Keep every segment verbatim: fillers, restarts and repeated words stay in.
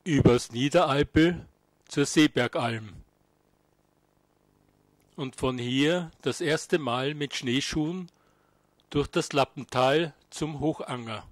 übers Niederalpel zur Seebergalm. Und von hier das erste Mal mit Schneeschuhen durch das Lappental zum Hochanger.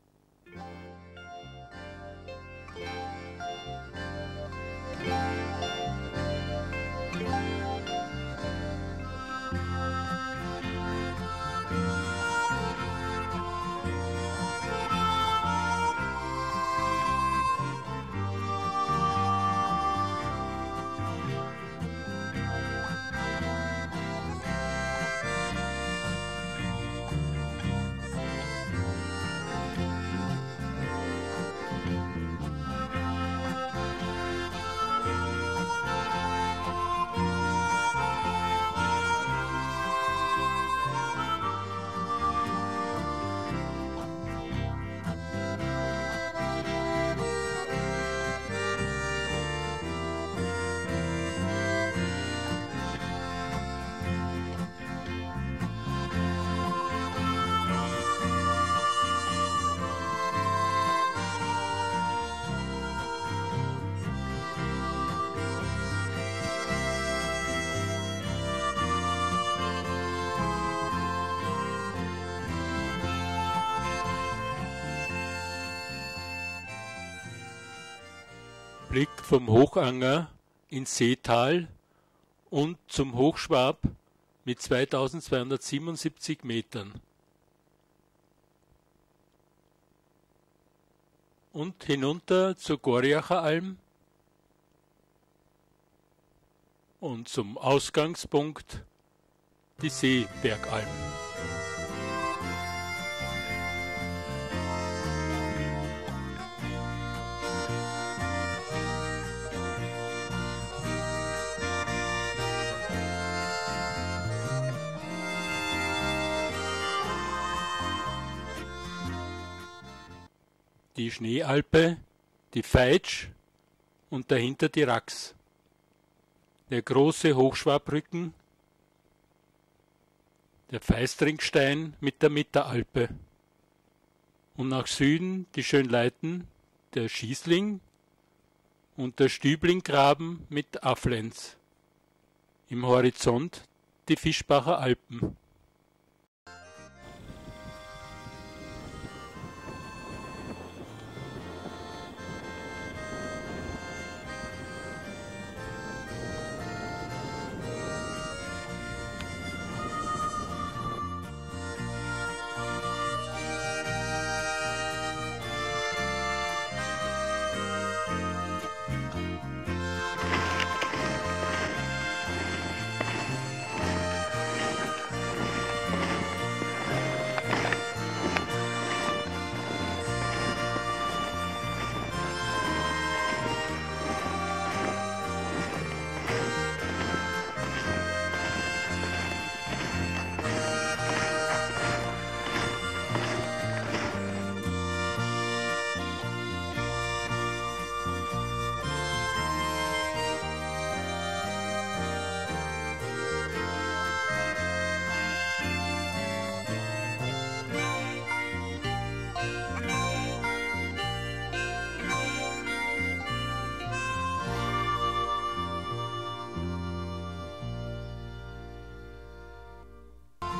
Blick vom Hochanger ins Seetal und zum Hochschwab mit zweitausendzweihundertsiebenundsiebzig Metern. Und hinunter zur Goriacher Alm und zum Ausgangspunkt die Seebergalm. Die Schneealpe, die Veitsch und dahinter die Rax. Der große Hochschwabrücken, der Feistringstein mit der Mitteralpe. Und nach Süden die Schönleiten, der Schießling und der Stüblinggraben mit Aflenz. Im Horizont die Fischbacher Alpen.